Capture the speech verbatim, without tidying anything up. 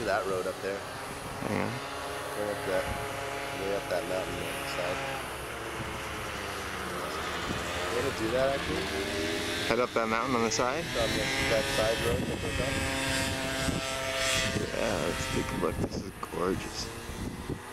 Look at that road up there. Hang on. Go up that, way up that mountain on the side. You gonna do that actually? Head up that mountain on the side? On the, that side road that goes up? Yeah, let's take a look. This is gorgeous.